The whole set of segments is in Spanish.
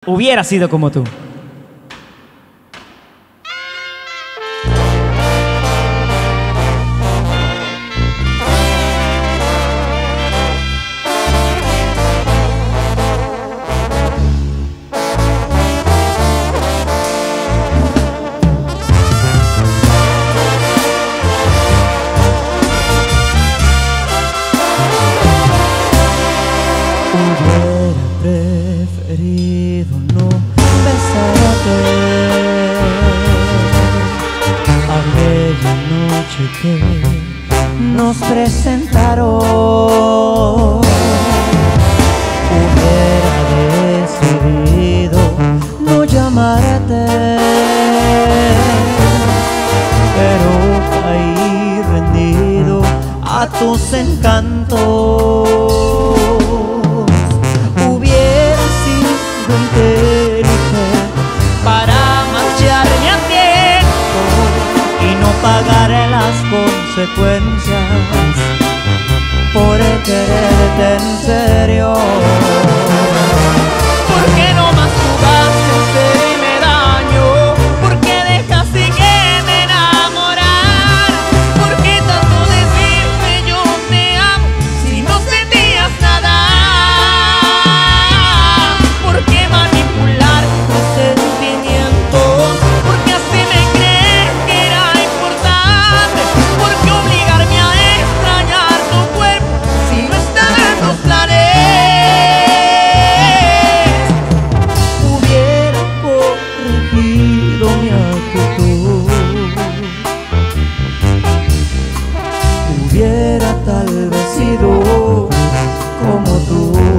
Hubiera sido como tú. Preferido no besarte aquella noche que nos presentaron. Hubiera decidido no llamarte, pero caí rendido a tus encantos. Para marcharme a tiempo y no pagaré las consecuencias por quererte en serio. ¿Por qué no más jugaste a hacerme daño? ¿Por qué dejaste que me enamorara? ¿Por qué tanto decirme yo te amo si no sentías nada? ¿Por qué manipular los sentimientos? ¿Por qué así me crees que era importante? ¿Por qué obligarme a extrañar tu cuerpo si no estaba en tus planes? Hubiera corregido mi actitud, hubiera tal vez sido como tú.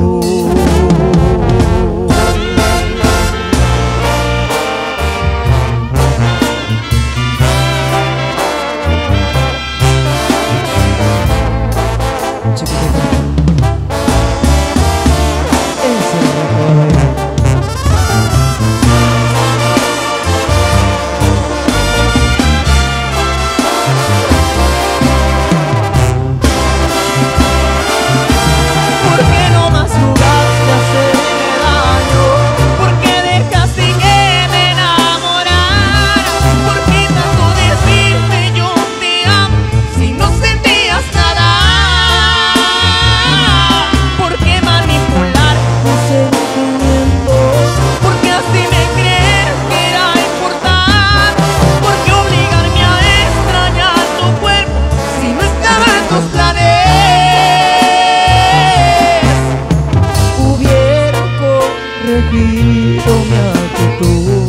Corregido mi actitud,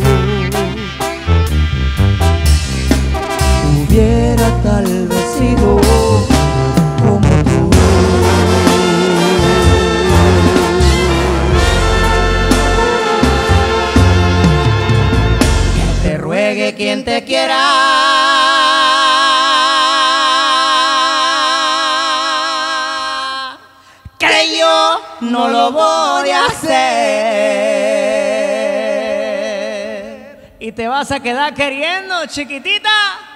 hubiera tal vez sido como tú. Que te ruegue quien te quiera, que yo no lo voy a hacer. Y te vas a quedar queriendo, chiquitita.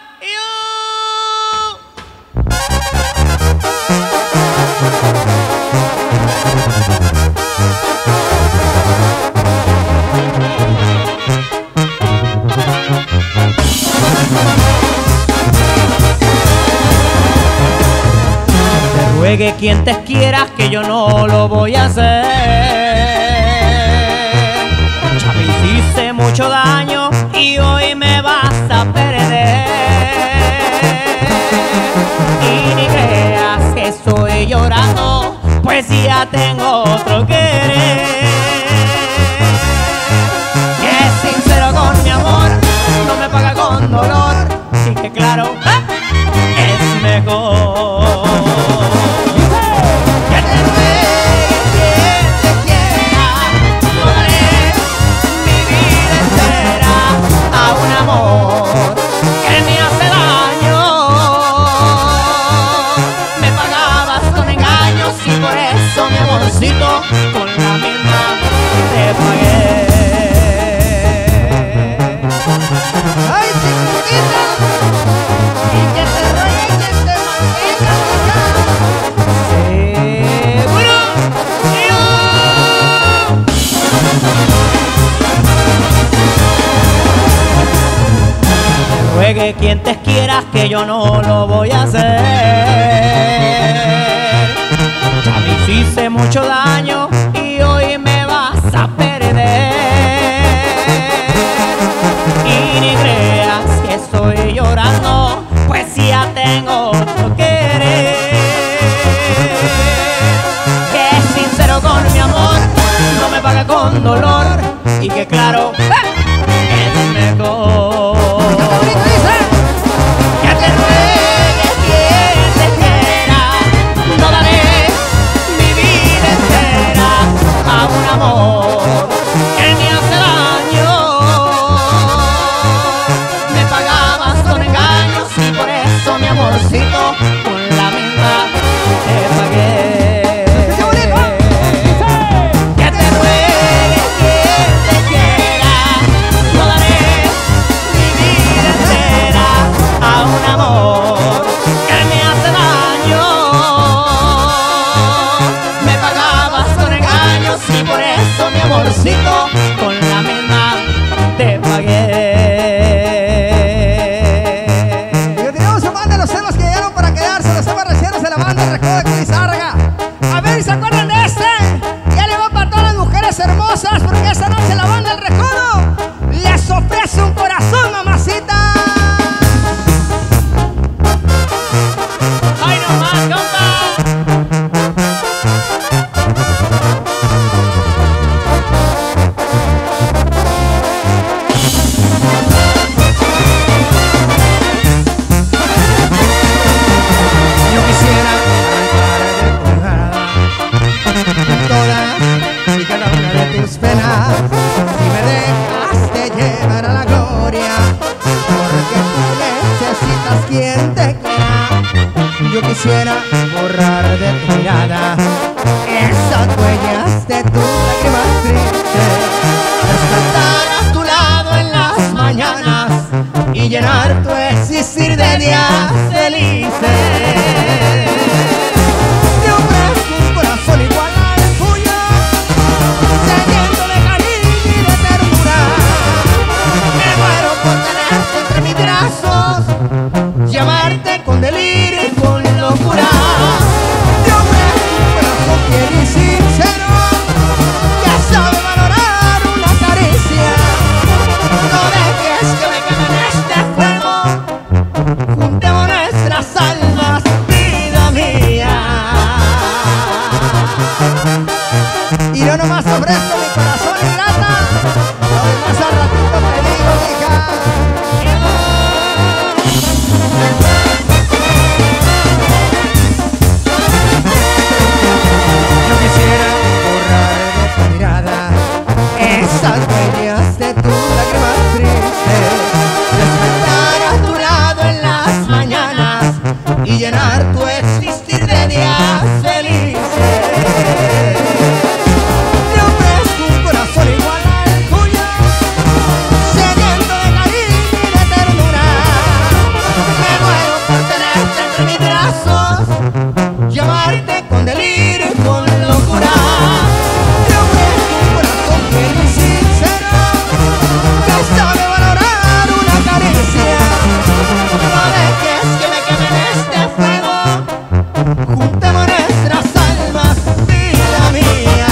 Te ruegue quien te quiera, que yo no lo voy a hacer. Ya me hiciste mucho daño y hoy me vas a perder. Y ni creas que estoy llorando, pues ya tengo otro querer. Que es sincero con mi amor, no me paga con dolor, y que claro, es mejor. Que te ruegue quien te quiera, no daré mi vida entera a un amor que me hace daño. Me pagabas con engaños y por eso mi amorcito con la misma ruegue quien te quieras que yo no lo voy a hacer. Ya me hiciste mucho daño y hoy me vas a perder. Y ni creas que estoy llorando, pues ya tengo otro querer. Que es sincero con mi amor, no me paga con dolor, y que claro, es mejor que te ruegue quien te quiera. No daré mi vida entera a un amor que me hace daño. Me pagabas con engaños y por eso mi amorcito con la misma te pagué. Que te ruegue quien te quiera. No daré mi vida entera a un amor que me hace daño. Me pagabas con engaños y por eso mi amorcito con la misma te pagué. Y continuamos con banda, los temas que llegaron para quedarse, los temas recientes de la banda El Recodo de Cruz Lizárraga. A ver si se acuerdan de este. Ya le va para todas las mujeres hermosas, porque esta noche la banda El Recodo les ofrece un corazón, mamacita. ¡Ay, no más, compa! Yo quisiera arrancar todas y cada una de tus penas, si me dejas te llevar a la gloria, porque tú necesitas quien te quiera. Yo quisiera borrar de tu mirada esas huellas de tus lágrimas tristes, despertar a tu lado en las mañanas y llenar tu existir de días felices. Te ofrezco un corazón igual al tuyo, sediento de cariño y de ternura. Me muero por tenerte entre mis brazos, llamarte con delirio y con locura. Te ofrezco un corazón fiel y sincero, que sabe valorar una caricia. No dejes que me queme en este fuego, juntemos nuestras almas, vida mía. Y yo nomás ofrezco mi corazón ingrata, lo demás al ratito te digo, hija. Yo quisiera borrar de tu mirada esas huellas de tus lágrimas tristes, despertar a tu lado en las mañanas y llenar tu existir de días felices. Te ofrezco un corazón igual al tuyo, sediento de cariño y de ternura. Me muero por tenerte entre mis brazos, llamarte con delirio y con locura. Te ofrezco un corazón fiel y sincero, que sabe valorar una caricia. No dejes que me queme en este fuego, juntemos nuestras almas, vida mía.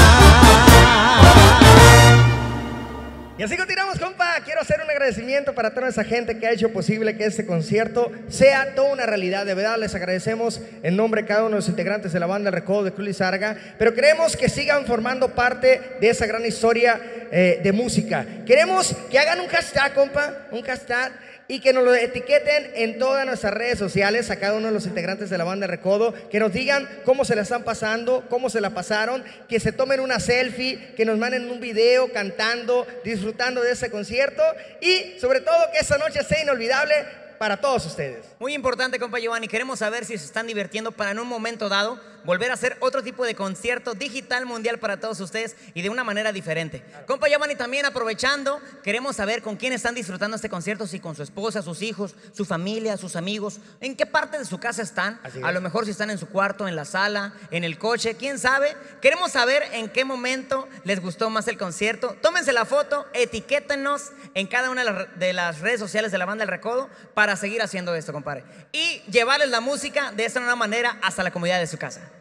Y así continuamos, compa. Quiero hacer un agradecimiento para toda esa gente que ha hecho posible que este concierto sea toda una realidad. De verdad les agradecemos en nombre de cada uno de los integrantes de la banda El Recodo de Cruz Lizárraga, pero queremos que sigan formando parte de esa gran historia de música. Queremos que hagan un hashtag, compa, un hashtag, y que nos lo etiqueten en todas nuestras redes sociales a cada uno de los integrantes de la banda El Recodo, que nos digan cómo se la están pasando, cómo se la pasaron, que se tomen una selfie, que nos manden un video cantando, disfrutando de ese concierto, y sobre todo que esa noche sea inolvidable para todos ustedes. Muy importante, compa Giovanni, queremos saber si se están divirtiendo para en un momento dado volver a hacer otro tipo de concierto digital mundial para todos ustedes y de una manera diferente. Compa Giovanni, también aprovechando, queremos saber con quién están disfrutando este concierto, si con su esposa, sus hijos, su familia, sus amigos, en qué parte de su casa están. A lo mejor si están en su cuarto, en la sala, en el coche, quién sabe. Queremos saber en qué momento les gustó más el concierto. Tómense la foto, etiquétenos en cada una de las redes sociales de la Banda El Recodo para seguir haciendo esto, compadre, y llevarles la música de esta nueva manera hasta la comodidad de su casa.